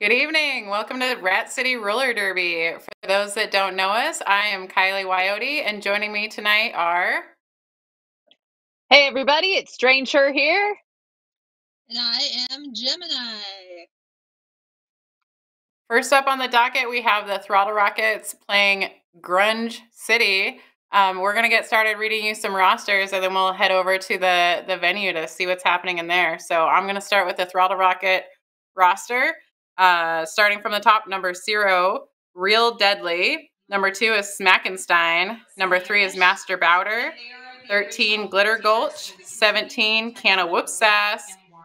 Good evening. Welcome to Rat City Roller Derby. For those that don't know us, I am Kylie Wyote, and joining me tonight are... Hey everybody, it's Strange Her here. And I am Gemini. First up on the docket, we have the Throttle Rockets playing Grunge City. We're going to get started reading you some rosters, and then we'll head over to the venue to see what's happening in there. So I'm going to start with the Throttle Rocket roster. Starting from the top, number 0, Real Deadly. Number 2 is Smackenstein. Number 3 is Master Bowder. 13, Glitter Gulch. 17, Canna Whoopsass.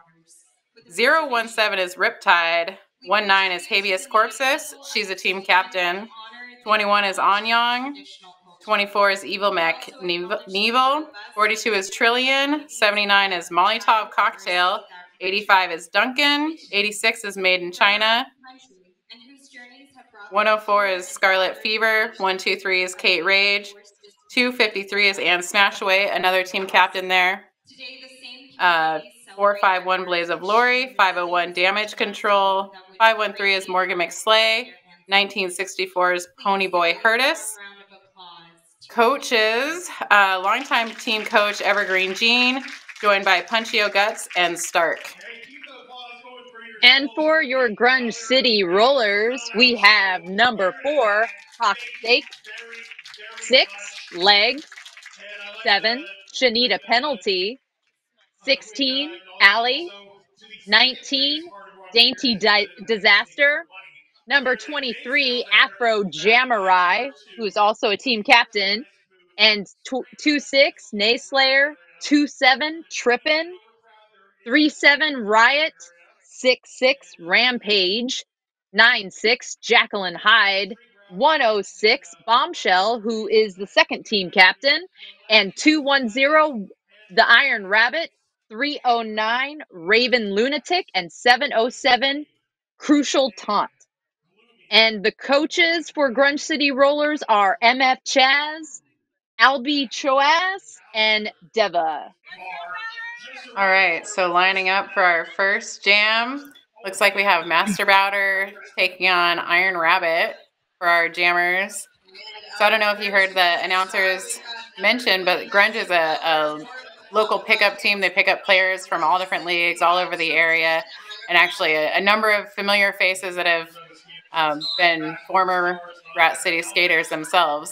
017 is Riptide. 19 is Habeas Corpus. She's a team captain. 21 is Anyang. 24 is Evil Mech Nevil. 42 is Trillion. 79 is Molotov Cocktail. 85 is Duncan. 86 is Made in China. 104 is Scarlet Fever. 123 is Kate Rage. 253 is Anne Smashaway, another team captain there. 451 Blaze of Glory. 501 Damage Control. 513 is Morgan McSlay. 1964 is Ponyboy Hurtis. Coaches, longtime team coach Evergreen Jean, joined by Punchio Guts and Stark. And for your Grunge City Rollers, we have number 4, Hawk Steak. 6, Legs. 7, Shanita Penalty. 16, Allie. 19, Dainty Disaster. Number 23, Afro Jamarai, who is also a team captain. And 26, Nayslayer. 27, Trippin'. 37, Riot. 66, Rampage. 96, Jacqueline Hyde. 106, Bombshell, who is the second team captain. And 210, The Iron Rabbit. 309, Raven Lunatic. And 707, Crucial Taunt. And the coaches for Grunge City Rollers are MF Chaz, Albie Choas, and Deva. All right, so lining up for our first jam, looks like we have Master Bowder taking on Iron Rabbit for our jammers. So I don't know if you heard the announcers mention, but Grunge is a local pickup team. They pick up players from all different leagues all over the area, and actually a number of familiar faces that have been former Rat City skaters themselves.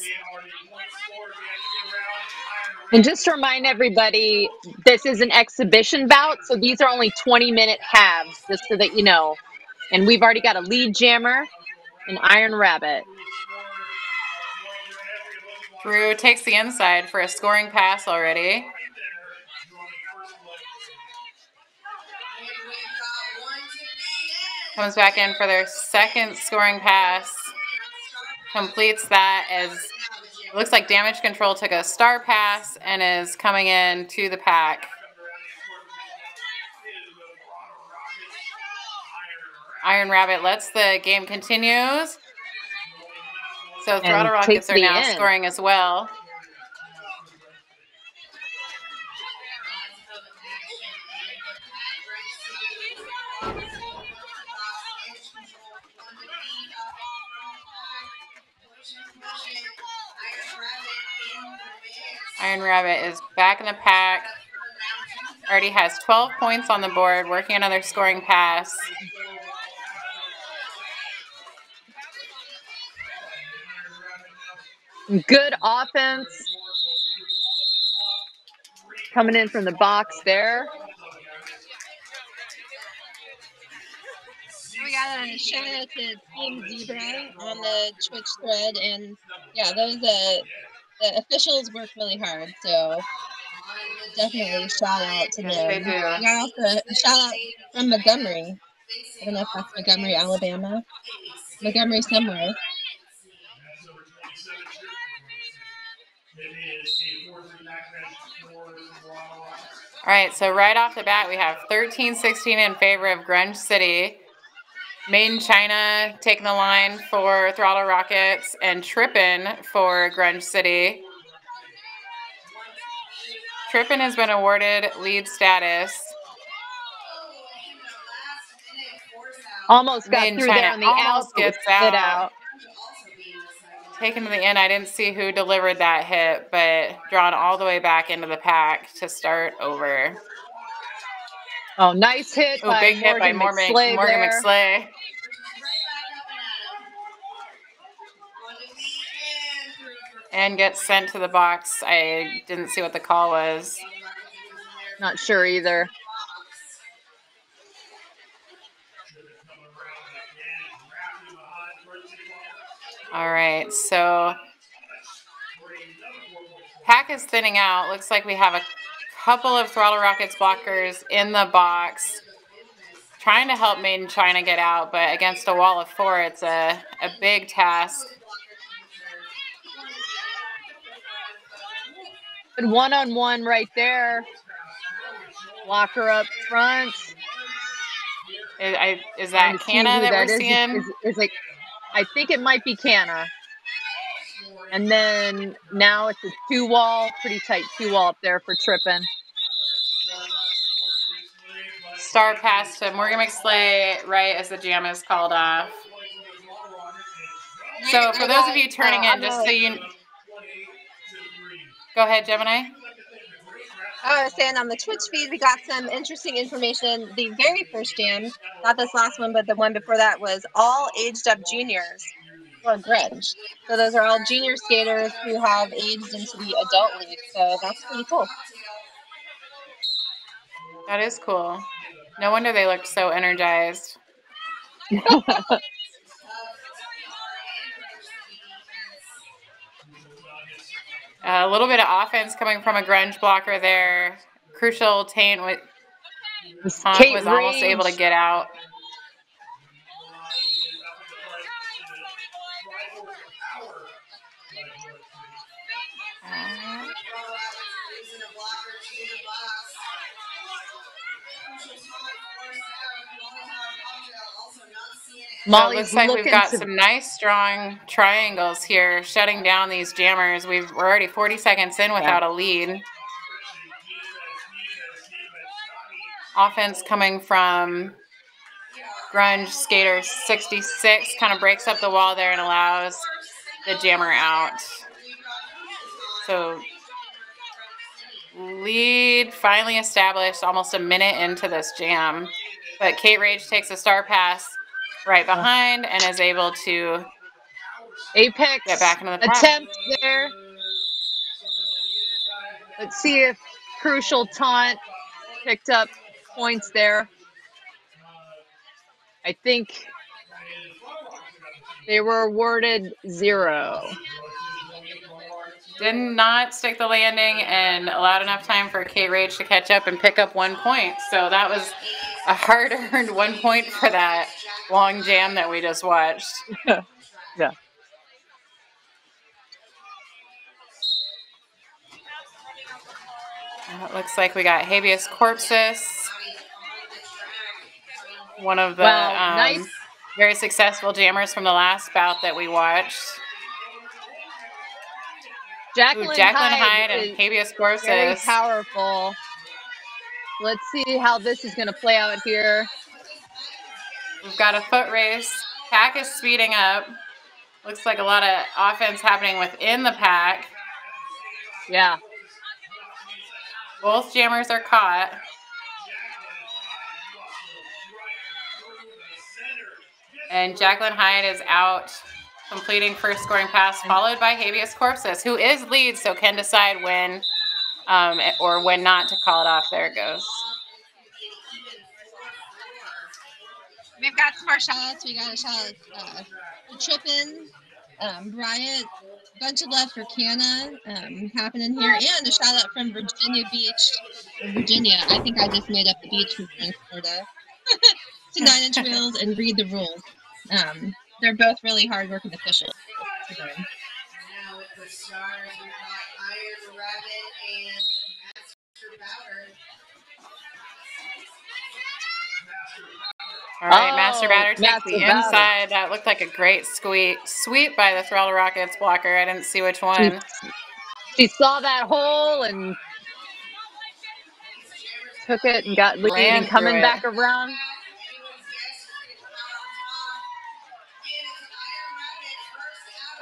And just to remind everybody, this is an exhibition bout, so these are only 20-minute halves, just so that you know. And we've already got a lead jammer, an Iron Rabbit. Drew takes the inside for a scoring pass already. Comes back in for their second scoring pass. Completes that as it looks like Damage Control took a star pass and is coming in to the pack. Iron Rabbit lets the game continues. So Throttle Rockets are now scoring as well. Iron Rabbit is back in the pack. Already has 12 points on the board, working another scoring pass. Good offense coming in from the box there. We got a shout out to Team Zebra on the Twitch thread, and yeah, those the officials work really hard, so definitely shout out to them. They do. We got also a shout out from Montgomery. I don't know if that's Montgomery, Alabama. Montgomery somewhere. All right, so right off the bat, we have 13-16 in favor of Grunge City. Made in China taking the line for Throttle Rockets and Trippin' for Grunge City. Trippin' has been awarded lead status. Almost got Maiden through there China on the out, almost but was gets spit out. out. Taken to the end. I didn't see who delivered that hit, but drawn all the way back into the pack to start over. Oh, nice hit Oh, by big hit by Morgan Morgan there. McSlay. And gets sent to the box. I didn't see what the call was. Not sure either. All right, so pack is thinning out. Looks like we have a couple of Throttle Rockets blockers in the box trying to help Maiden China get out, but against a wall of 4, it's a big task. Good one-on-one right there. Blocker up front. Is that Canna that we're seeing? Is it, I think it might be Canna. And then now it's a 2-wall, pretty tight 2-wall up there for Trippin. Star pass to Morgan McSlay right as the jam is called off. So for those of you turning in, just so you... Go ahead, Gemini. I was saying on the Twitch feed, we got some interesting information. The very first jam, not this last one, but the one before that, was all aged up juniors for grunge. So those are all junior skaters who have aged into the adult league. So that's pretty cool. That is cool. No wonder they looked so energized. A little bit of offense coming from a grunge blocker there. Crucial Taint was almost able to get out. So it looks like we've got some nice, strong triangles here, shutting down these jammers. We're already 40 seconds in without a lead. Offense coming from grunge skater 66, kind of breaks up the wall there and allows the jammer out. So lead finally established almost a minute into this jam. But Kate Rage takes a star pass right behind and is able to Apex get back into the pack. Attempt there. Let's see if Crucial Taunt picked up points there. I think they were awarded 0. Did not stick the landing and allowed enough time for Kate Rage to catch up and pick up 1 point. So that was a hard-earned 1 point for that long jam that we just watched. Yeah. It looks like we got Habeas Corpus, one of the nice. very successful jammers from the last bout that we watched. Jacqueline Hyde and Habeas Corpus. Very powerful. Let's see how this is going to play out here. We've got a foot race. Pack is speeding up. Looks like a lot of offense happening within the pack. Yeah. Both jammers are caught. And Jacqueline Hyde is out, completing first scoring pass, followed by Habeas Corpus, who is lead, so can decide when or when not to call it off. There it goes. We've got some more shots. We got a shot for Trippin, Bryant, bunch of love for Canna happening here, and a shout out from Virginia Beach, Virginia. I think I just made up the beach from Florida. To 9 Inch Wheels and Read the Rules. They're both really hard-working officials. All right, Master Batter takes the inside. That looked like a great sweep by the Throttle Rockets blocker. I didn't see which one. She saw that hole and took it and got lead and coming back around.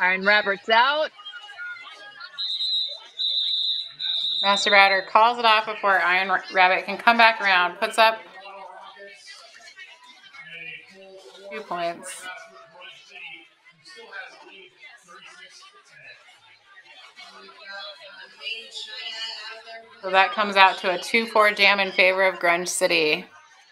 Iron Rabbit's out. Master Batter calls it off before Iron Rabbit can come back around. Puts up 2 points. So that comes out to a 2-4 jam in favor of Grunge City.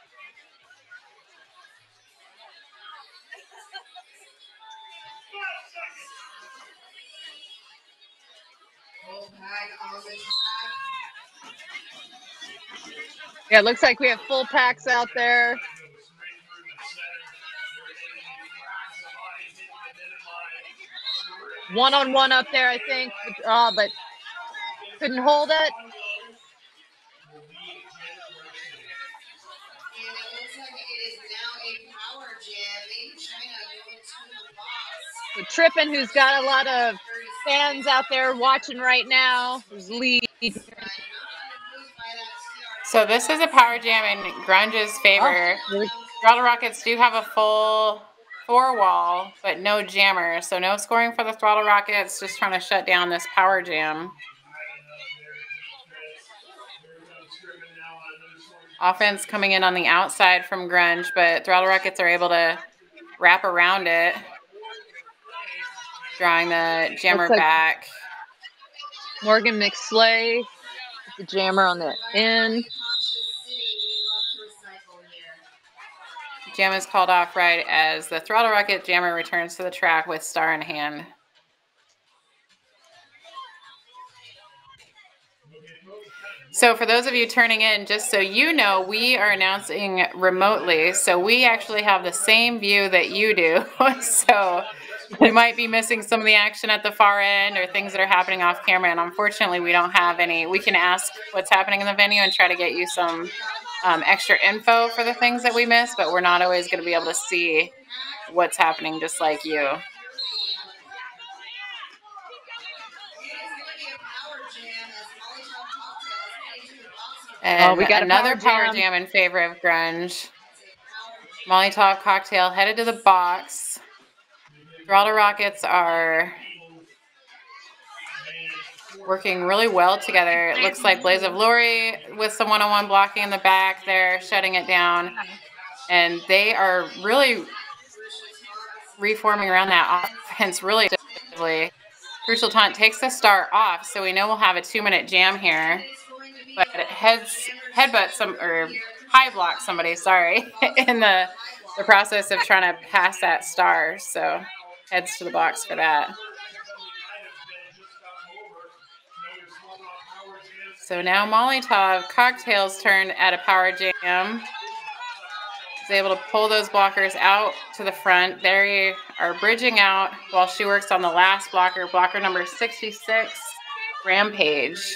Yeah, it looks like we have full packs out there. One-on-one up there, I think, but couldn't hold it. So Trippin, who's got a lot of fans out there watching right now, is lead. So this is a power jam in Grunge's favor. Oh, Throttle Rockets do have a full 4-wall, but no jammer. So no scoring for the Throttle Rockets, just trying to shut down this power jam. Offense coming in on the outside from Grunge, but Throttle Rockets are able to wrap around it, drawing the jammer back. Morgan McSlay, the jammer on the end. Jam is called off right as the Throttle Rocket jammer returns to the track with star in hand. So for those of you turning in, just so you know, we are announcing remotely. So we actually have the same view that you do. So we might be missing some of the action at the far end or things that are happening off camera. And unfortunately, we don't have any. We can ask what's happening in the venue and try to get you some extra info for the things that we miss, but we're not always going to be able to see what's happening just like you. And we got another power jam in favor of Grunge. Molotov Cocktail headed to the box. Throttle Rockets are working really well together. It looks like Blaze of Glory with some one-on-one blocking in the back there, shutting it down. And they are really reforming around that offense really effectively. Crucial Taunt takes the star off, so we know we'll have a 2-minute jam here. But it headbutt some, or high block somebody, sorry, in the process of trying to pass that star. So heads to the box for that. So now Molotov Cocktail's turn at a power jam. Is able to pull those blockers out to the front. They are bridging out while she works on the last blocker, blocker number 66, Rampage.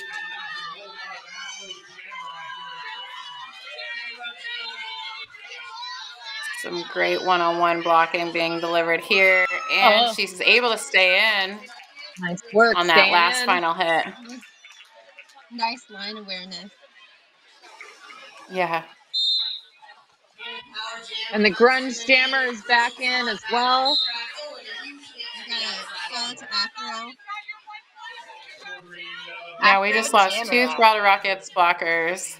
Some great one-on-one blocking being delivered here, and she's able to stay in. Nice work on that last final hit. Nice line awareness. Yeah. And the Grunge jammer is back in as well. We got a shout out to Afro. Now we just lost 2 Throttle Rockets blockers.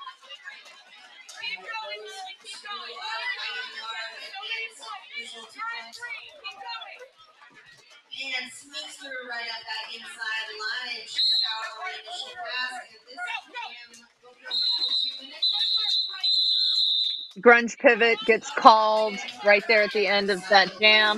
And sneaks through right up that inside line. She's out on the initial pass. And this jam will go for 2 minutes. Grunge pivot gets called right there at the end of that jam.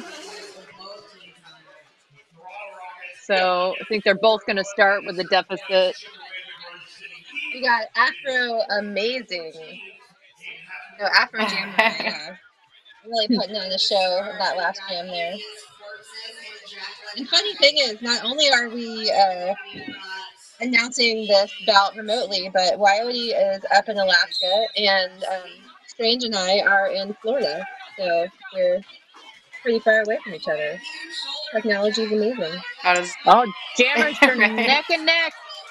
So I think they're both going to start with a deficit. We got Afro Amazing. No, Afro Jammer, yeah. Really putting on a show that last jam there. And funny thing is, not only are we announcing this bout remotely, but Wiley is up in Alaska, and Strange and I are in Florida. So we're pretty far away from each other. Technology is amazing. Oh, jammers are neck and neck.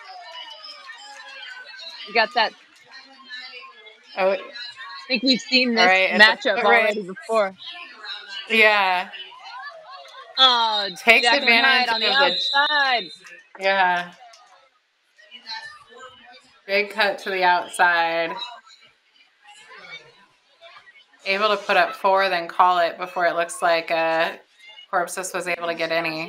You got that. Oh, I think we've seen this matchup already before. Yeah. Oh, Takes Jackman Hyde advantage on the of the outside. yeah. Big cut to the outside. Able to put up 4, then call it before it looks like Corpus was able to get any.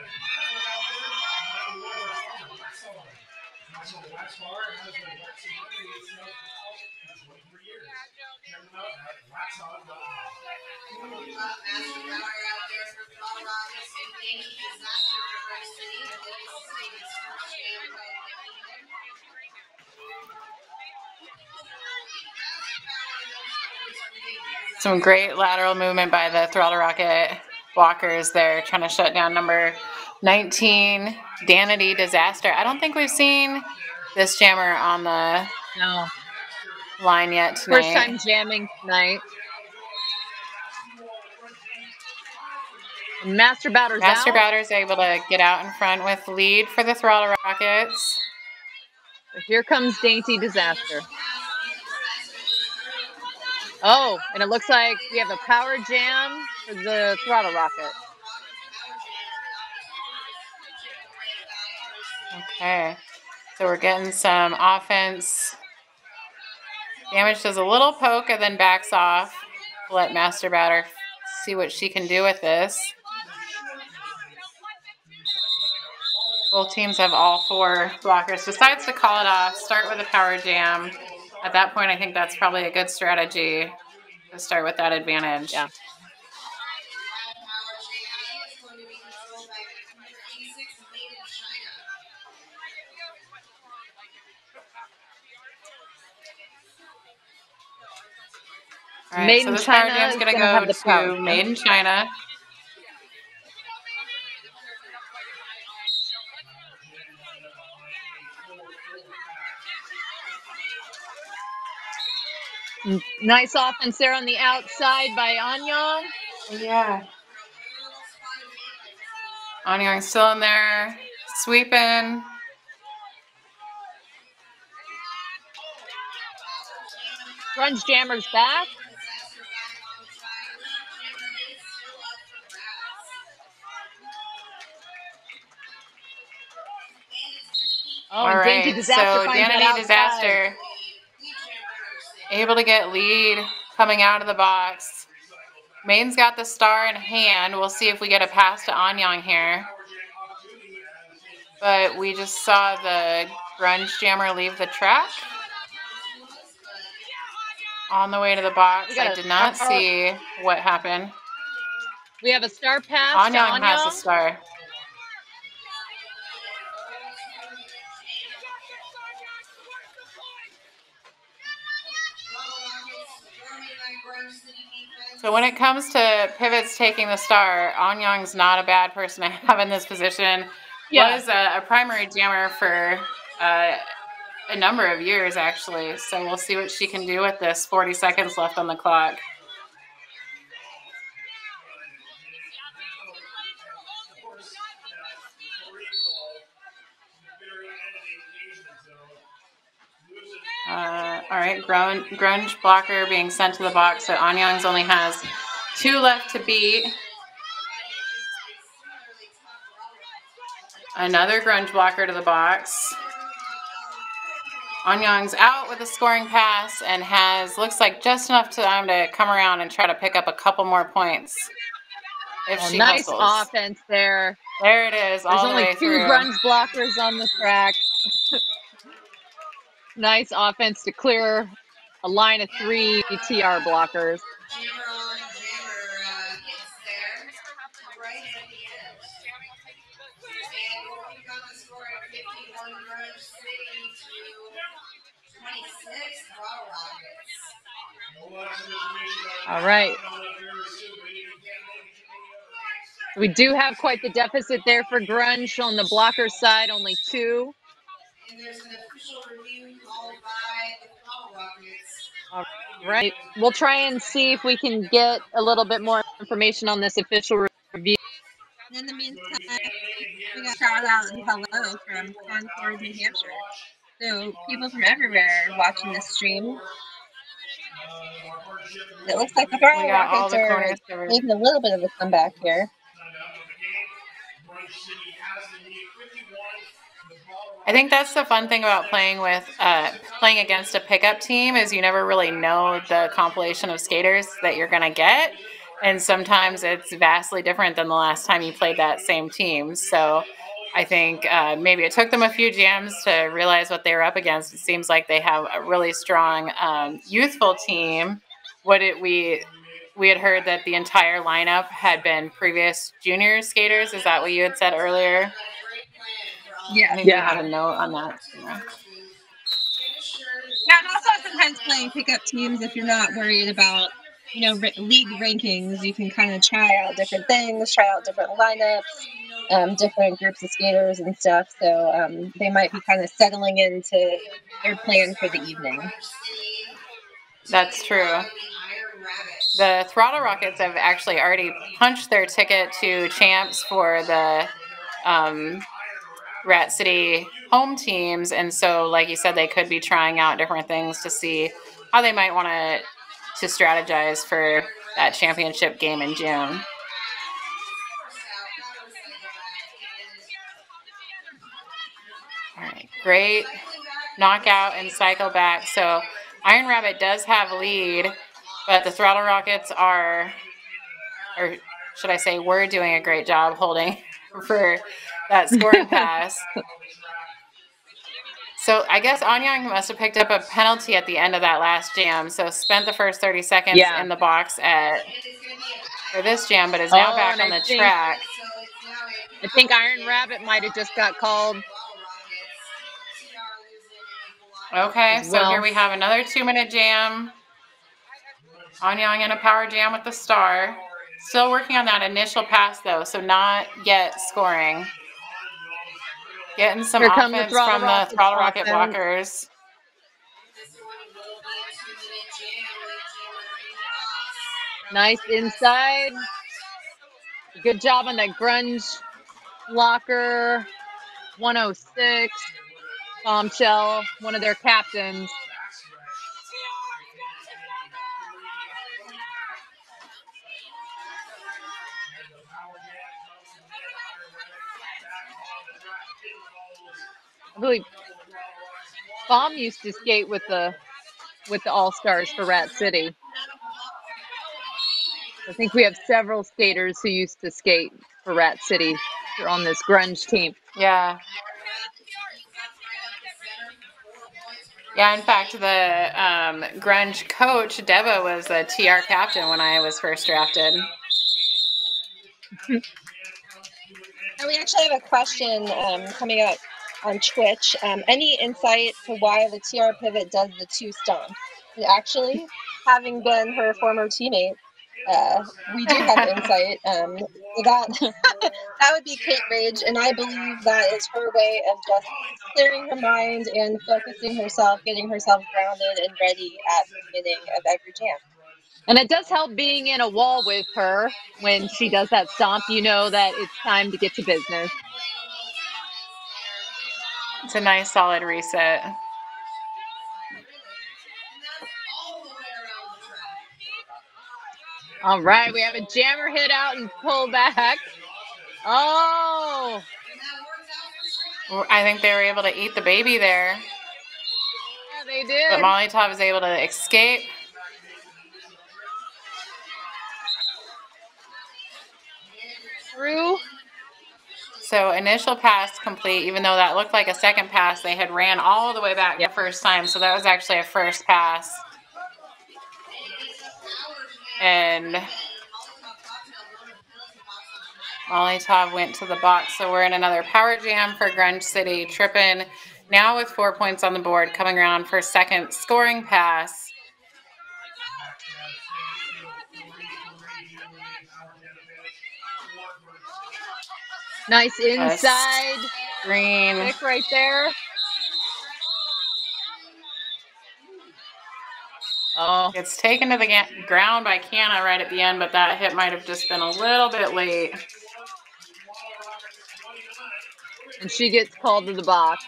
Some great lateral movement by the Throttle Rocket blockers there, trying to shut down number 19, Danity Disaster. I don't think we've seen this jammer on the No. line yet tonight. First time jamming tonight. And Master Batter's Master out. Batter's able to get out in front with lead for the Throttle Rockets. Here comes Dainty Disaster. Oh, and it looks like we have a power jam for the Throttle Rocket. Okay, so we're getting some offense. Damage does a little poke and then backs off. Let Master Batter see what she can do with this. Both teams have all 4 blockers. Decides to call it off, start with a power jam. At that point, I think that's probably a good strategy to start with that advantage. Yeah. All right, Made so in this power China jam's is going to gonna have go the power to jam. Made in China. Nice offense there on the outside by Anyang. Yeah. Anyang's still in there, sweeping. Grunge Jammer's back. Oh, All and Dainty right, Disaster so finds that Danity outside. Disaster able to get lead coming out of the box. Maine's got the star in hand. We'll see if we get a pass to Anyang here. But we just saw the Grunge Jammer leave the track. On the way to the box, I did not see what happened. We have a star pass to Anyang has Anyang. a star. So when it comes to pivots taking the star, Anyang's not a bad person to have in this position. Yeah. Was a primary jammer for a number of years, actually. So we'll see what she can do with this. 40 seconds left on the clock. All right, Grunge blocker being sent to the box. So Anyang's only has 2 left to beat. Another Grunge blocker to the box. Anyang's out with a scoring pass and looks like just enough time to come around and try to pick up a couple more points. If she Nice hustles. offense there. There it is, all the way There's through. only 2 Grunge blockers on the track. Nice offense to clear a line of 3 TR blockers. Jammer on jammer hits there, right at the end. And we've got the score at 51 Grunge City to 26 Throttle Rockets. All right. We do have quite the deficit there for Grunge on the blocker side, only 2. And there's an official review called by the Throttle Rockets. All right. We'll try and see if we can get a little bit more information on this official review. And in the meantime, we got a shout out and hello from Concord, New Hampshire. So people from everywhere are watching this stream. It looks like the Throttle Rockets are making a little bit of a comeback here. I think that's the fun thing about playing against a pickup team is you never really know the compilation of skaters that you're going to get. And sometimes it's vastly different than the last time you played that same team. So I think maybe it took them a few jams to realize what they were up against. It seems like they have a really strong youthful team. We had heard that the entire lineup had been previous junior skaters. Is that what you had said earlier? Yeah. I think we had a note on that. Yeah, and also sometimes playing pickup teams, if you're not worried about, league rankings, you can kind of try out different things, try out different lineups, different groups of skaters and stuff. So they might be kind of settling into their plan for the evening. That's true. The Throttle Rockets have actually already punched their ticket to champs for the Rat City home teams, and so like you said, they could be trying out different things to see how they might want to strategize for that championship game in June. All right, great knockout and cycle back. So Iron Rabbit does have a lead, but the Throttle Rockets are, or should I say, we're doing a great job holding for that scoring pass. So I guess Anyang must have picked up a penalty at the end of that last jam. So spent the first 30 seconds in the box for this jam, but is now back on the track. I think Iron Rabbit might have just got called. Okay, so here we have another 2-minute jam. Anyang in a power jam with the star. Still working on that initial pass, though, so not yet scoring. Getting some offense from the Throttle Rocket blockers. Nice inside. Good job on that grunge blocker. 106. Bombshell, one of their captains. I believe Bomb used to skate with the All-Stars for Rat City. I think we have several skaters who used to skate for Rat City. They're on this grunge team. Yeah. Yeah, in fact, the grunge coach, Deva, was a TR captain when I was first drafted. And we actually have a question coming up on Twitch. Any insight to why the TR pivot does the 2 stomp? And actually, having been her former teammate, we do have insight. That would be Kate Rage, and I believe that is her way of just clearing her mind and focusing herself, getting herself grounded and ready at the beginning of every jam. And it does help being in a wall with her when she does that stomp. You know that it's time to get to business. It's a nice, solid reset. All right, we have a jammer hit out and pull back. Oh! I think they were able to eat the baby there. Yeah, they did. But Molotov was able to escape. Through. So initial pass complete, even though that looked like a second pass, they had ran all the way back the first time. So that was actually a first pass. And Molotov went to the box. So we're in another power jam for Grunge City. Trippin now with 4 points on the board, coming around for second scoring pass. Nice inside green pick right there. Oh, it's taken to the ground by Canna right at the end, but that hit might have just been a little bit late. And she gets called to the box.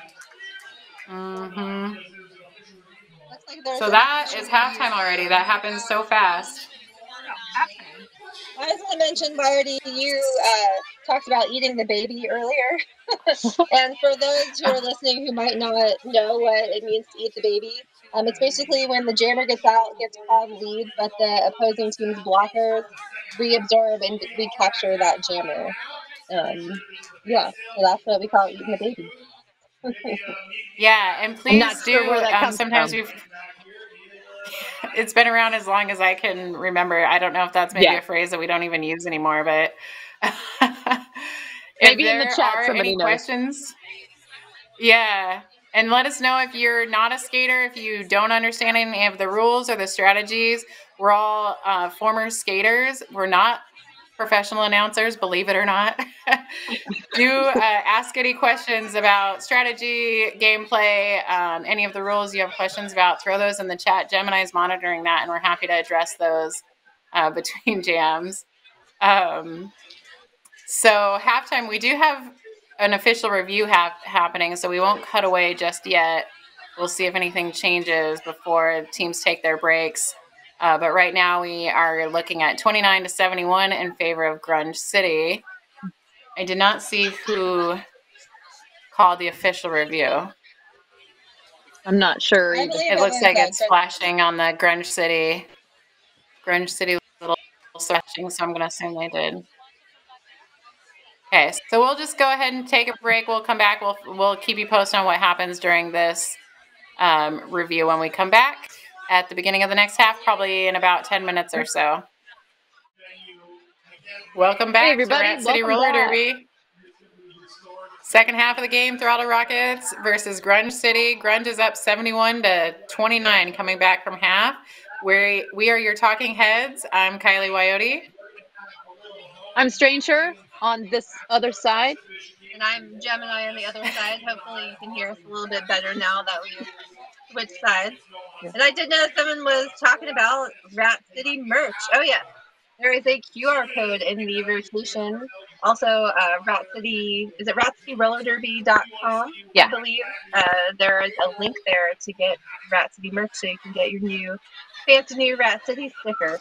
Mm-hmm. So that is halftime already. That happened so fast. I just want to mention, Marty, you talked about eating the baby earlier. And for those who are listening who might not know what it means to eat the baby, it's basically when the jammer gets out, gets called lead, but the opposing team's blockers reabsorb and recapture that jammer. Yeah, so that's what we call eating the baby. Yeah, and I'm not please sure do. where that comes Sometimes from. it's been around as long as I can remember. I don't know if that's maybe Yeah. a phrase that we don't even use anymore, but if Maybe in the there chat are somebody any knows. questions, yeah. And let us know if you're not a skater, if you don't understand any of the rules or the strategies. We're all former skaters. We're not professional announcers, believe it or not. Do ask any questions about strategy, gameplay, any of the rules you have questions about, throw those in the chat. Gemini's monitoring that, and we're happy to address those between jams. So halftime, we do have an official review happening, so we won't cut away just yet. We'll see if anything changes before teams take their breaks. But right now we are looking at 29-71 in favor of Grunge City. I did not see who called the official review. I'm not sure I either. believe It looks like it's Grunge. flashing on the Grunge City little flashing, so I'm going to assume they did. Okay, so we'll just go ahead and take a break. We'll come back. We'll keep you posted on what happens during this review when we come back at the beginning of the next half, probably in about 10 minutes or so. Welcome back to Rat City Roller Derby. Second half of the game, Throttle Rockets versus Grunge City. Grunge is up 71-29 coming back from half. We are your talking heads. I'm Kylie Wyote. I'm Stranger on this other side. And I'm Gemini on the other side. Hopefully you can hear us a little bit better now that we've switched sides. And I did know someone was talking about Rat City merch. Oh yeah, there is a QR code in the rotation. Also, Rat City, is it RatCityRollerDerby.com? Yeah. I believe there is a link there to get Rat City merch, so you can get your new fancy new Rat City sticker.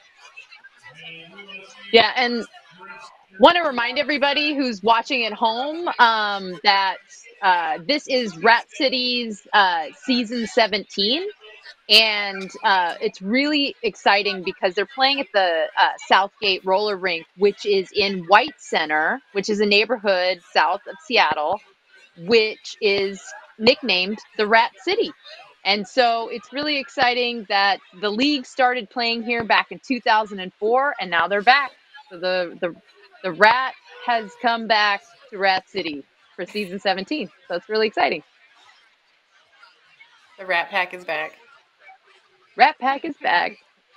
Yeah, and want to remind everybody who's watching at home that this is Rat City's season 17. And it's really exciting because they're playing at the Southgate Roller Rink, which is in White Center, which is a neighborhood south of Seattle, which is nicknamed the Rat City. And so it's really exciting that the league started playing here back in 2004, and now they're back. So the Rat has come back to Rat City for season 17. So it's really exciting. The Rat Pack is back. Rat Pack is back.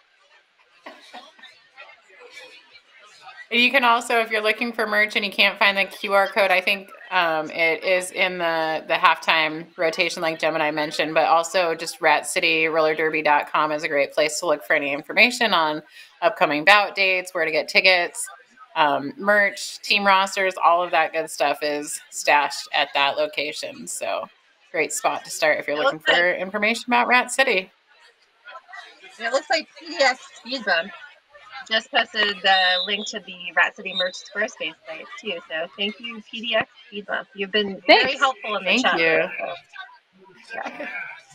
You can also, if you're looking for merch and you can't find the QR code, I think it is in the halftime rotation like Gemini mentioned, but also just RatCityRollerDerby.com is a great place to look for any information on upcoming bout dates, where to get tickets, merch, team rosters, all of that good stuff is stashed at that location. So great spot to start if you're looking for information about Rat City. It looks like PDX Speed Bump just posted the link to the Rat City merch Squarespace site too. So thank you, PDX Speed Bump. You've been very helpful in the chat. Thank you. Yeah.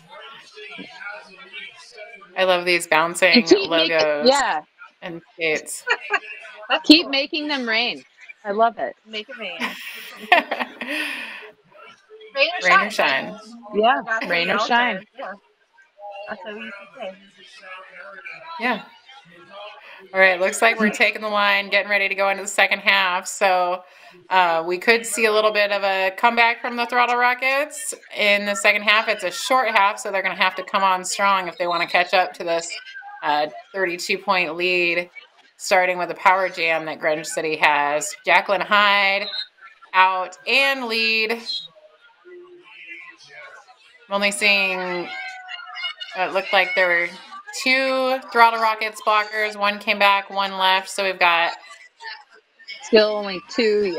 I love these bouncing logos and skates. Keep making them rain. I love it. Make it rain. Rain or shine. Yeah, rain or shine. Yeah. That's what we used to say. Yeah. All right, looks like we're taking the line, getting ready to go into the second half. So we could see a little bit of a comeback from the Throttle Rockets in the second half. It's a short half, so they're going to have to come on strong if they want to catch up to this 32-point lead, starting with a power jam that Grunge City has. Jacqueline Hyde out and lead. I'm only seeing, it looked like there were 2 Throttle Rockets blockers. One came back, one left. So we've got still only 2,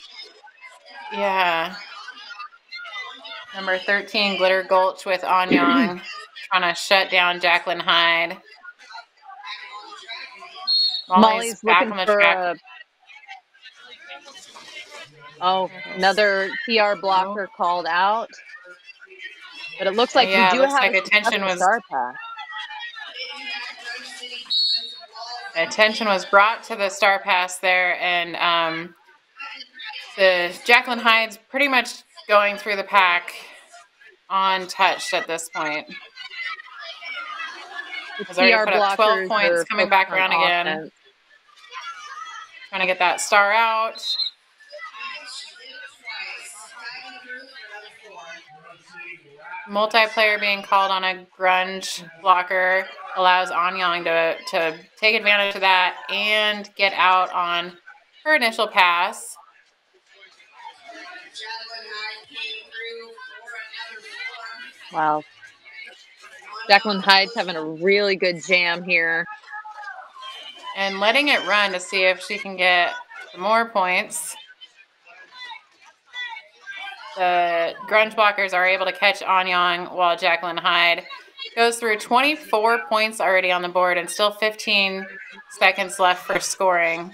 yeah. Number 13, Glitter Gulch with Anyang trying to shut down Jacqueline Hyde. Molly's back on the track. Oh, another TR blocker called out. But it looks like Yeah, we it do looks have like a attention was star pass. attention was brought to the star pass there, and the Jacqueline Hyde's pretty much going through the pack untouched at this point. The Has already TR put up 12 blockers points, are coming back focused on around again. offense. Trying to get that star out. Multiplayer being called on a grunge blocker allows Anyang to take advantage of that and get out on her initial pass. Wow. Jacqueline Hyde's having a really good jam here. And letting it run to see if she can get some more points. The grunge blockers are able to catch Anyang while Jacqueline Hyde goes through 24 points already on the board and still 15 seconds left for scoring.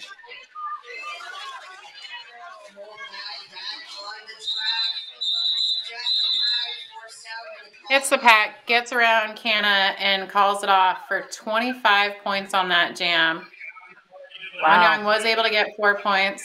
Hits the pack, gets around Canna, and calls it off for 25 points on that jam. Wow. Anyang was able to get 4 points.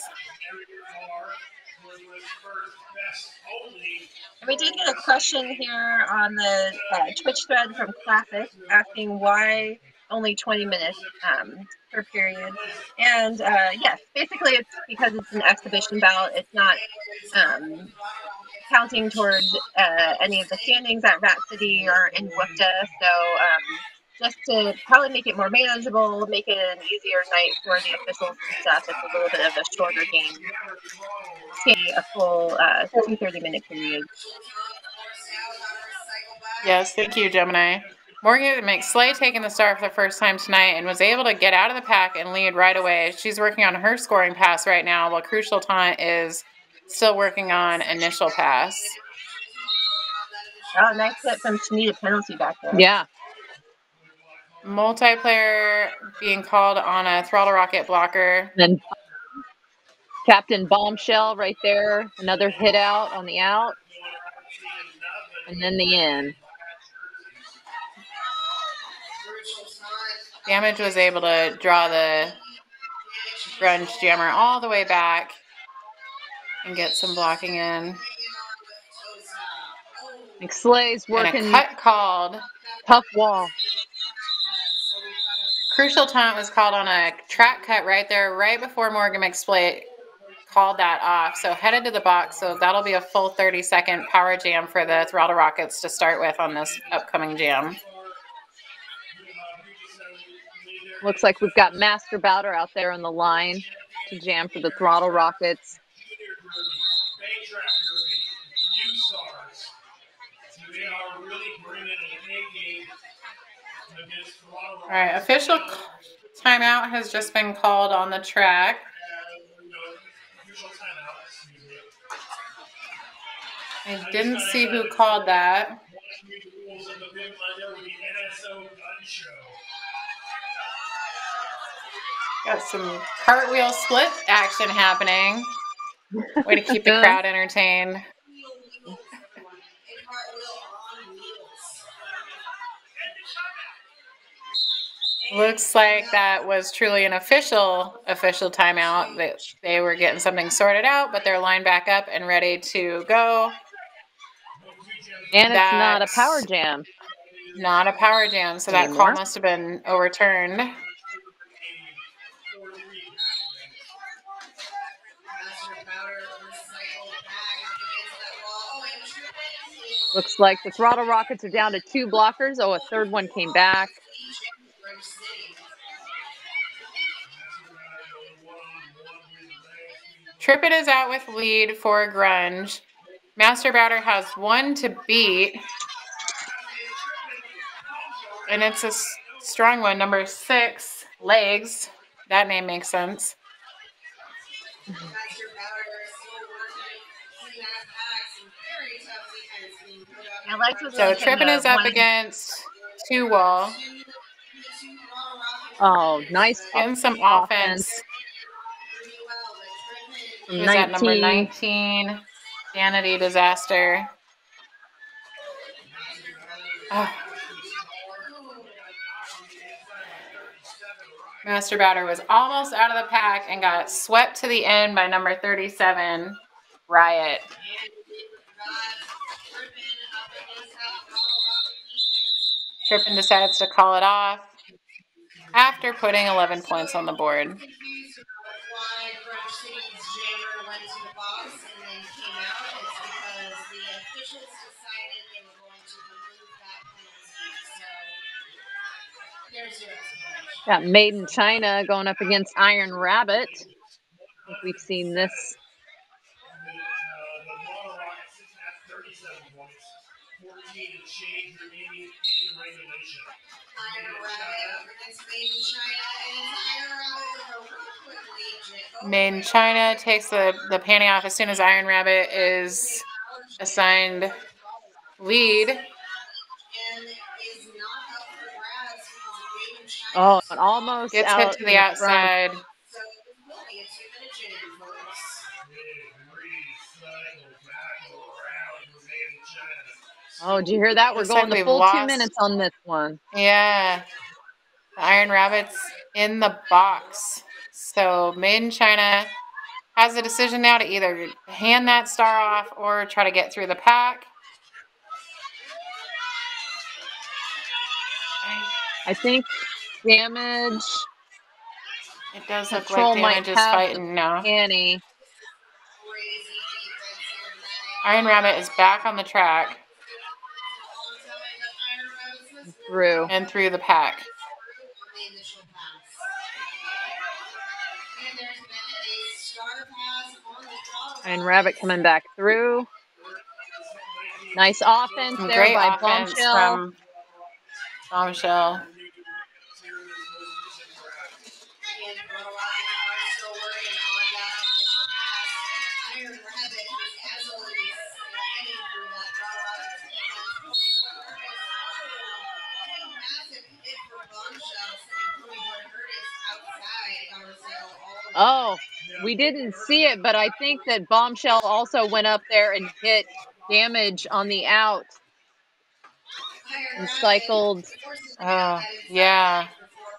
And we did get a question here on the Twitch thread from Classic asking why only 20 minutes per period. And yes, basically it's because it's an exhibition bout. It's not counting towards any of the standings at Rat City or in WFDA. So just to probably make it more manageable, make it an easier night for the officials and stuff, it's a little bit of a shorter game. See a full 2 30-minute periods. Yes, thank you, Gemini. Morgan McSlay taking the start for the first time tonight and was able to get out of the pack and lead right away. She's working on her scoring pass right now, while Crucial Taunt is still working on initial pass. Oh, nice hit from Shanita penalty back there. Yeah. Multiplayer being called on a Throttle Rocket blocker. And Captain Bombshell right there. Another hit out on the out. And then the in. Damage was able to draw the grunge jammer all the way back and get some blocking in. McSlay's And a working cut called. tough wall. Crucial Taunt was called on a track cut right there, right before Morgan McSlay called that off. So headed to the box. So that'll be a full 30-second power jam for the Throttle Rockets to start with on this upcoming jam. Looks like we've got Master Bouter out there on the line to jam for the Throttle Rockets. All right, official timeout has just been called on the track. I didn't see who called that. Got some cartwheel split action happening. Way to keep the crowd entertained. Looks like that was truly an official timeout. That they were getting something sorted out, but they're lined back up and ready to go. And it's not a power jam. Not a power jam, so that call must have been overturned. Looks like the Throttle Rockets are down to 2 blockers. Oh, a third one came back. Trippett is out with lead for grunge. Master Bouter has 1 to beat. And it's a strong one, number 6, Legs. That name makes sense. So Trippett is up against 2 Wall. Oh, nice. Getting some offense. from Who's at number 19. 19? Vanity Disaster. Oh. Master Batter was almost out of the pack and got swept to the end by number 37, Riot. Trippin decides to call it off after putting 11 points on the board. Confused about why Grudge City's jammer went to the box and then came out. It's because the officials decided they were going to remove that penalty. So there's your explanation. Got Made in China going up against Iron Rabbit. I think we've seen this. Made in China takes the panty off as soon as Iron Rabbit is assigned lead. Oh, and almost Gets out hit to the in front. outside. Oh, did you hear that? We're Looks going like the we've full 2 lost. minutes on this one. Yeah. The Iron Rabbit's in the box. So Made in China has a decision now to either hand that star off or try to get through the pack. I think Damage. It does look Control like might Damage is have fighting now. Annie. Iron Rabbit is back on the track Through. and through the pack. Iron Rabbit coming back through. Nice offense Some there great by offense Bombshell. from Bombshell. Oh, we didn't see it, but I think that Bombshell also went up there and hit Damage on the out and cycled. Oh, yeah.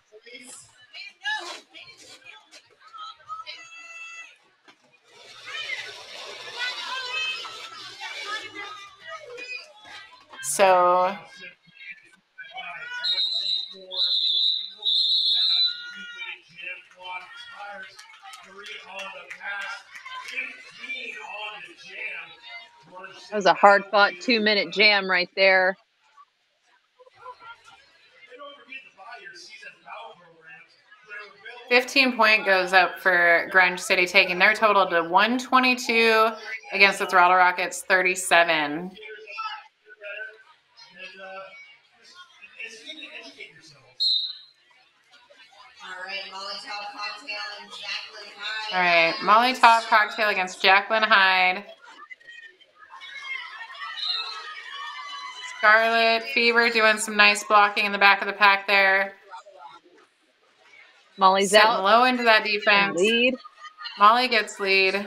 So That was a hard-fought 2-minute jam right there. 15-point goes up for Grunge City, taking their total to 122 against the Throttle Rockets 37. All right, Molotov Cocktail against Jacqueline Hyde. Scarlet Fever doing some nice blocking in the back of the pack there. Molly's Sitting out. low into that defense. Lead. Molly gets lead.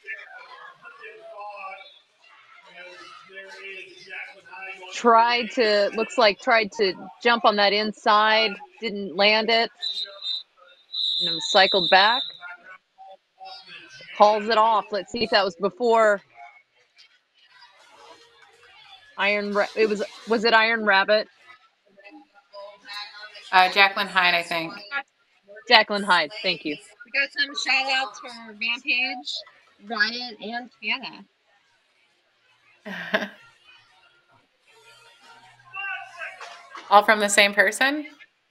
Tried to jump on that inside, didn't land it. And then cycled back. Calls it off. Let's see if that was before was it Iron Rabbit? Jacqueline Hyde, I think. Jacqueline Hyde, thank you. We got some shout outs for Rampage, Riot, and Tana. All from the same person?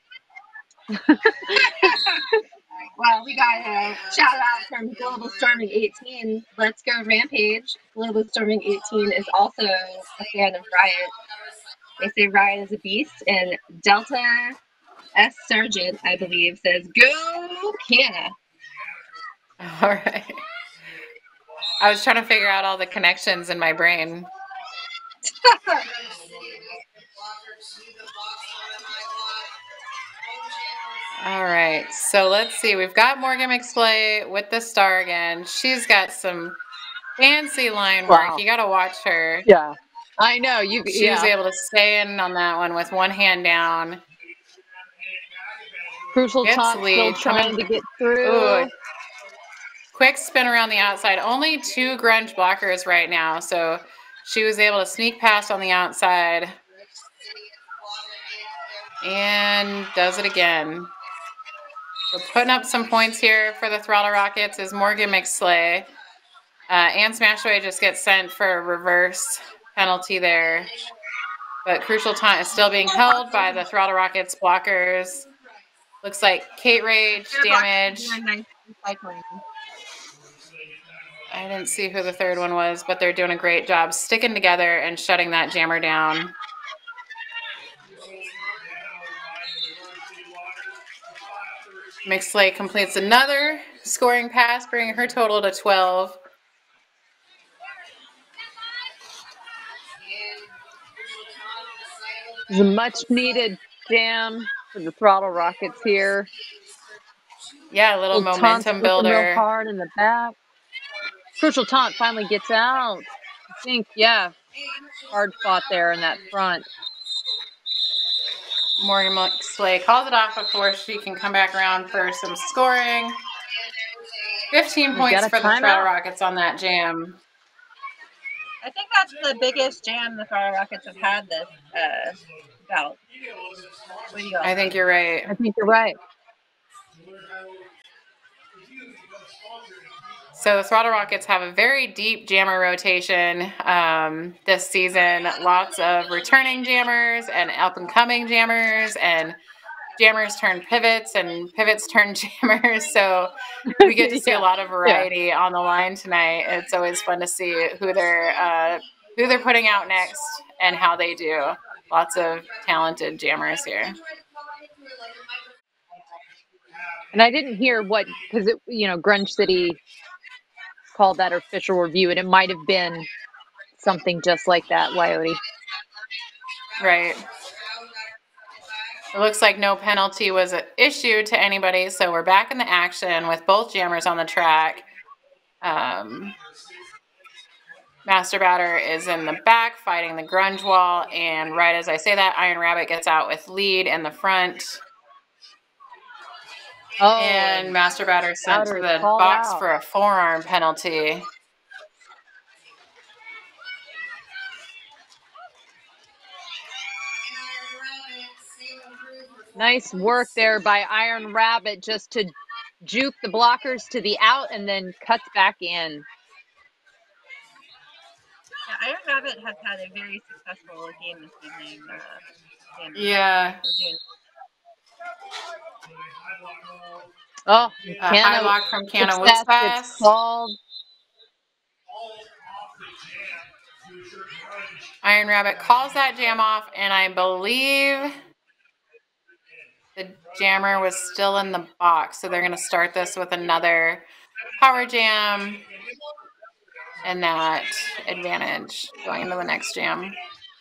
Well, we got a shout out from Global Storming 18. Let's go Rampage. Global Storming 18 is also a fan of Riot. They say Riot is a beast, and Delta S. Surgeon, I believe, says, go Canna. All right. I was trying to figure out all the connections in my brain. All right, so let's see. We've got Morgan McSlay with the star again. She's got some fancy line work. Wow. You got to watch her. Yeah. I know. She was able to stay in on that one with one hand down. Crucial Gets Taunt still lead. trying to get through. Ooh, quick spin around the outside. Only 2 grunge blockers right now, so she was able to sneak past on the outside and does it again. So putting up some points here for the Throttle Rockets is Morgan McSlay. Ann Smashaway just gets sent for a reverse penalty there. But Crucial Taunt is still being held by the Throttle Rockets blockers. Looks like Kate Rage, damage. I didn't see who the third one was, but they're doing a great job sticking together and shutting that jammer down. McSlay completes another scoring pass, bringing her total to 12. It's a much needed jam for the Throttle Rockets here. Yeah, a little momentum builder. Real hard in the back. Crucial Taunt finally gets out. I think, yeah, hard fought there in that front. Morgan McSlay calls it off before she can come back around for some scoring. 15 points for the Throttle Rockets on that jam. I think that's the biggest jam the Throttle Rockets have had this bout. I think you're right. I think you're right. So the Throttle Rockets have a very deep jammer rotation this season. Lots of returning jammers and up-and-coming jammers, and jammers turn pivots and pivots turn jammers. So we get to see a lot of variety on the line tonight. It's always fun to see who they're putting out next and how they do. Lots of talented jammers here. And I didn't hear what, because Grunge City called that official review, and it might have been something just like that, Wyote. Right. It looks like no penalty was issued to anybody, so we're back in the action with both jammers on the track. Master Batter is in the back fighting the grunge wall, and right as I say that, Iron Rabbit gets out with lead in the front. Oh, and Master Batter sent to the box for a forearm penalty. Nice work there by Iron Rabbit just to juke the blockers to the out and then cuts back in. Yeah, Iron Rabbit has had a very successful game this evening. Yeah. Oh, high block from Canna Woodspass. Iron Rabbit calls that jam off, and I believe the jammer was still in the box, so they're going to start this with another power jam and that advantage going into the next jam.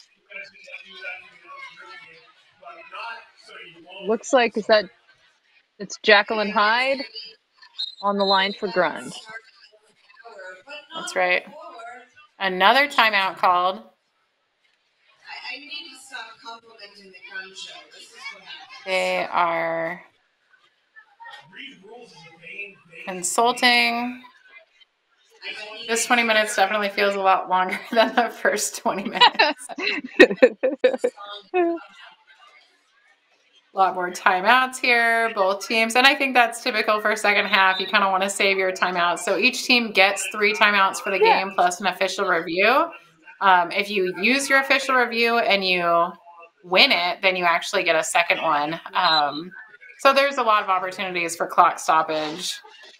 Looks like it's Jacqueline Hyde on the line for grunge. That's right. Another timeout called. I need to stop complimenting the grunge show. This is what happens. They are consulting. This 20 minutes definitely feels a lot longer than the first 20 minutes. A lot more timeouts here, both teams. And I think that's typical for second half. You kind of want to save your timeouts. So each team gets 3 timeouts for the game plus an official review. If you use your official review and you win it, then you actually get a second one. So there's a lot of opportunities for clock stoppage.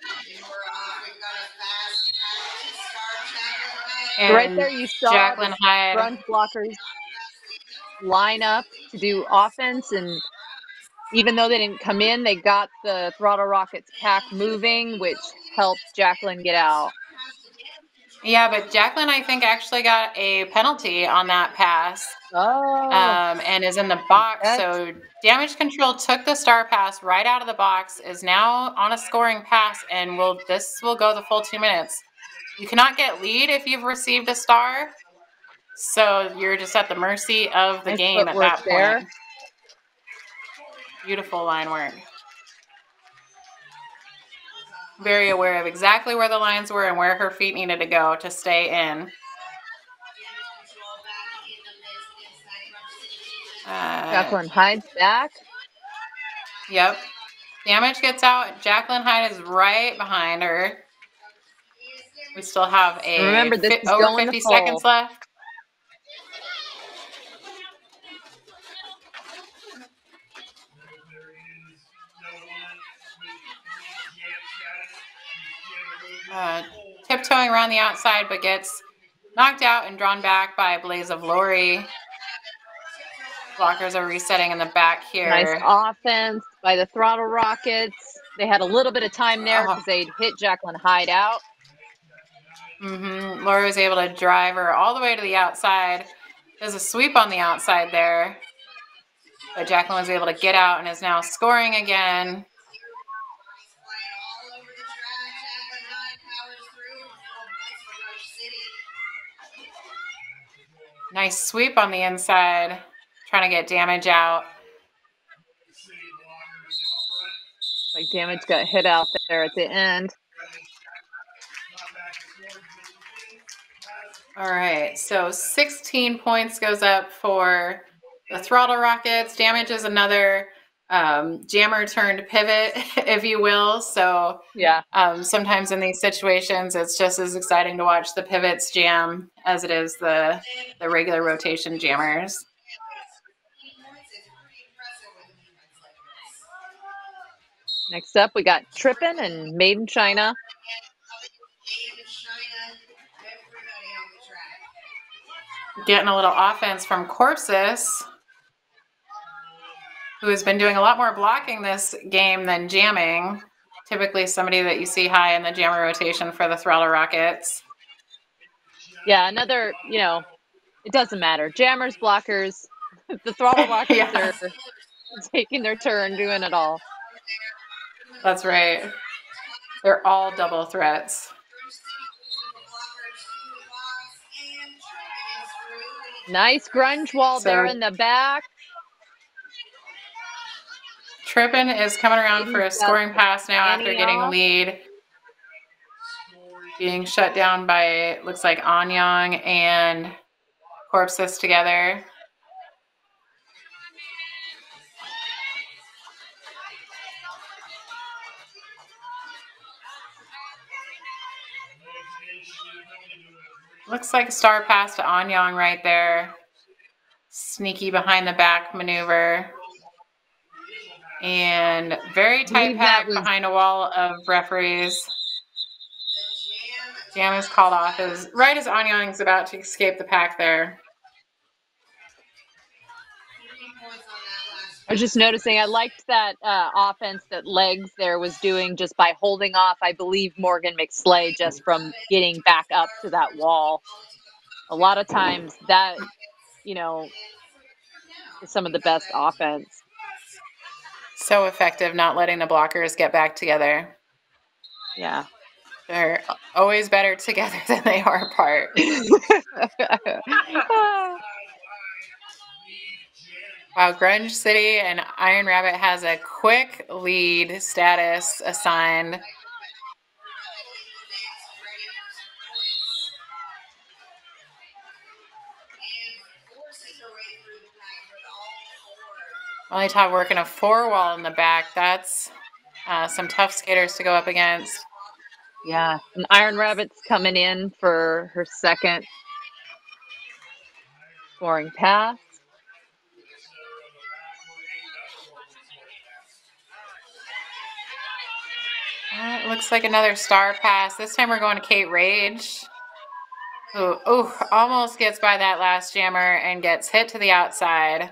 And right there you saw Jacqueline Hyde. Grunge blockers line up to do offense, and even though they didn't come in, they got the Throttle Rockets pack moving, which helped Jacqueline get out. Yeah, but Jacqueline, I think, actually got a penalty on that pass. Oh, And is in the box. that's So Damage Control took the star pass right out of the box, is now on a scoring pass, and this will go the full 2 minutes. You cannot get lead if you've received a star, so you're just at the mercy of the nice game at footwork that there. point. Beautiful line work. Very aware of exactly where the lines were and where her feet needed to go to stay in. Jacqueline Hyde's back. Yep. Damage gets out. Jacqueline Hyde is right behind her. We still have Remember, this is over going to 50 full. seconds left. Tiptoeing around the outside, but gets knocked out and drawn back by Blaze of Glory. Blockers are resetting in the back here. Nice offense by the Throttle Rockets. They had a little bit of time there because they'd hit Jacqueline Hyde out. Lori was able to drive her all the way to the outside. There's a sweep on the outside there. But Jacqueline was able to get out and is now scoring again. Nice sweep on the inside, trying to get Damage out. Like Damage got hit out there at the end. All right, so 16 points goes up for the Throttle Rockets. Damage is another jammer turned pivot, if you will. So yeah, sometimes in these situations, it's just as exciting to watch the pivots jam as it is the regular rotation jammers. Next up, we got Trippin and Made in China. Getting a little offense from Corpus, who has been doing a lot more blocking this game than jamming. Typically somebody that you see high in the jammer rotation for the Throttle Rockets. Yeah, another, it doesn't matter. Jammers, blockers, the Throttle Rockets are taking their turn doing it all. That's right. They're all double threats. Nice grunge wall there in the back. Trippin is coming around for a scoring pass now after getting a lead. Being shut down by, looks like, Anyang and Corpus together. Looks like a star pass to Anyang right there. Sneaky behind the back maneuver. And very tight pack behind a wall of referees. Jam is called off right as Anyang's about to escape the pack there. I was just noticing, I liked that offense that Legs there was doing just by holding off, I believe, Morgan McSlay just from getting back up to that wall. A lot of times that, is some of the best offense. So effective not letting the blockers get back together. Yeah. They're always better together than they are apart. Wow, Grunge City and Iron Rabbit has a quick lead status assigned. Molly working a 4-wall in the back. That's some tough skaters to go up against. Yeah, and Iron Rabbit's coming in for her second scoring pass. It looks like another star pass. This time we're going to Kate Rage. Who almost gets by that last jammer and gets hit to the outside.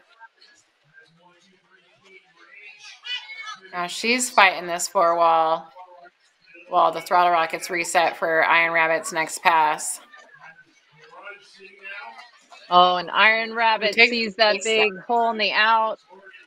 Now she's fighting this 4-wall. while the Throttle Rockets reset for Iron Rabbit's next pass. Oh, and Iron Rabbit takes sees the that pace big hole in the out.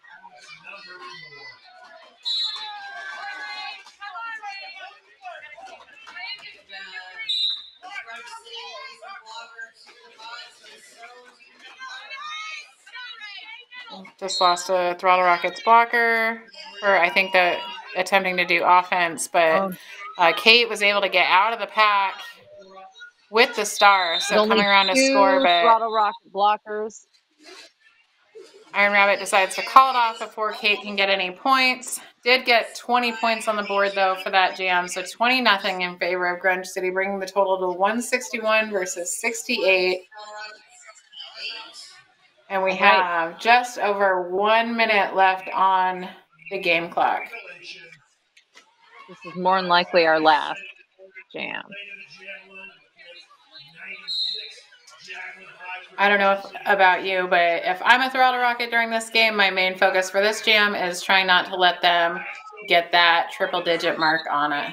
Just lost a Throttle Rockets blocker for, I think, that attempting to do offense, but Kate was able to get out of the pack with the star, so Only coming around to 2 score, but Throttle Rocket blockers. Iron Rabbit decides to call it off before Kate can get any points. Did get 20 points on the board, though, for that jam, so 20-0 in favor of Grunge City, bringing the total to 161 versus 68. And we have just over 1 minute left on the game clock. This is more than likely our last jam. I don't know about you, but if I'm a Throttle Rocket during this game, my main focus for this jam is trying not to let them get that triple-digit mark on it.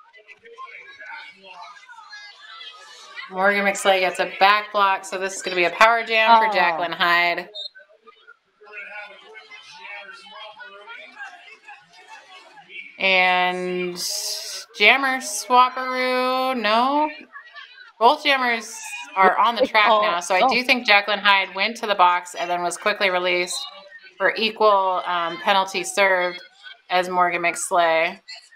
Morgan McSlay gets a back block, so this is going to be a power jam for Jacqueline Hyde. And Jammer Swapperoo, no. Both jammers are on the track now, so I do think Jacqueline Hyde went to the box and then was quickly released for equal penalty served as Morgan McSlay.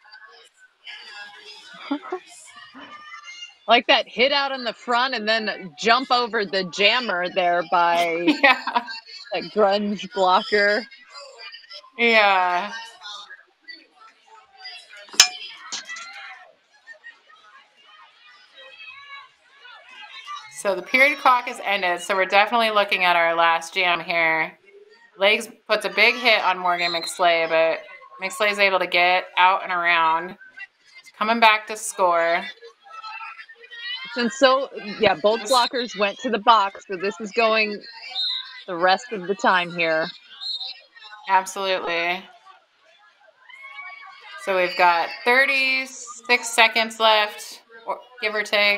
Like that hit out in the front and then jump over the jammer there by that Grunge blocker. Yeah. So the period clock has ended, so we're definitely looking at our last jam here. Legs puts a big hit on Morgan McSlay, but McSlay's able to get out and around. He's coming back to score. And so, yeah, both blockers went to the box, so this is going the rest of the time here. Absolutely. So we've got 36 seconds left, give or take.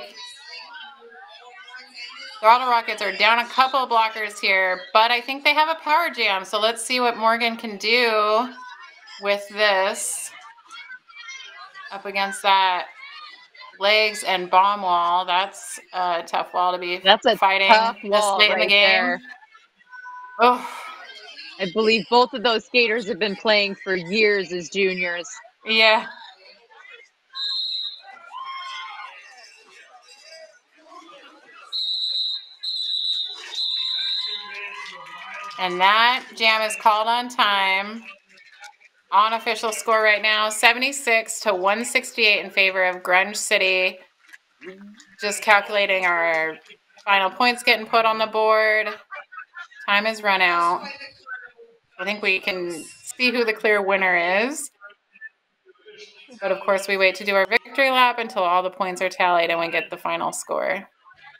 Throttle Rockets are down a couple of blockers here, but I think they have a power jam. So let's see what Morgan can do with this. Up against that legs and bomb wall. That's a tough wall to be fighting this late in the game. There. Oh, I believe both of those skaters have been playing for years as juniors. Yeah. And that jam is called on time. Unofficial score right now, 76 to 168 in favor of Grunge City. Just calculating our final points getting put on the board. Time has run out. I think we can see who the clear winner is. But of course, we wait to do our victory lap until all the points are tallied and we get the final score.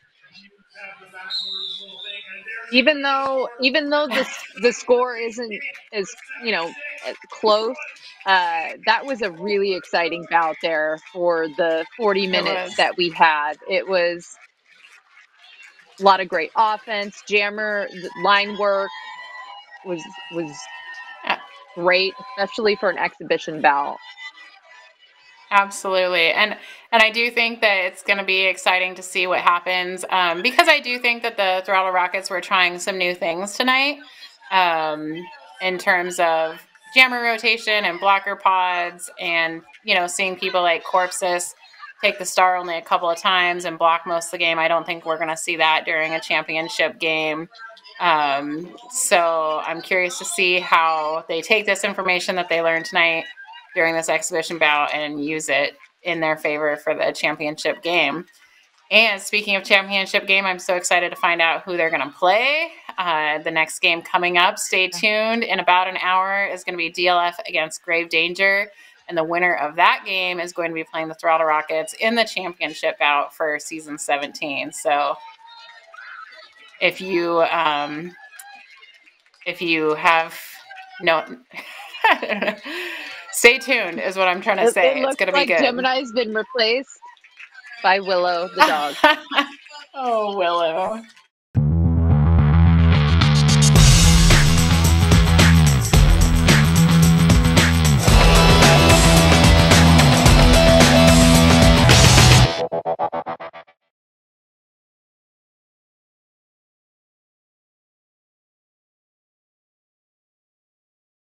Even though the score isn't as close, that was a really exciting bout there for the 40 minutes that we had. It was a lot of great offense. Jammer line work was great, especially for an exhibition bout. Absolutely. And I do think that it's going to be exciting to see what happens because I do think that the Throttle Rockets were trying some new things tonight in terms of jammer rotation and blocker pods and, seeing people like Corpsus take the star only a couple of times and block most of the game. I don't think we're going to see that during a championship game. So I'm curious to see how they take this information that they learned tonight during this exhibition bout and use it in their favor for the championship game. And speaking of championship game, I'm so excited to find out who they're going to play. The next game coming up, stay tuned. In about an hour is going to be DLF against Grave Danger. And the winner of that game is going to be playing the Throttle Rockets in the championship bout for season 17. So if you have no... Stay tuned is what I'm trying to It say. It's looks going to be like good. Gemini's been replaced by Willow the dog. Oh, Willow.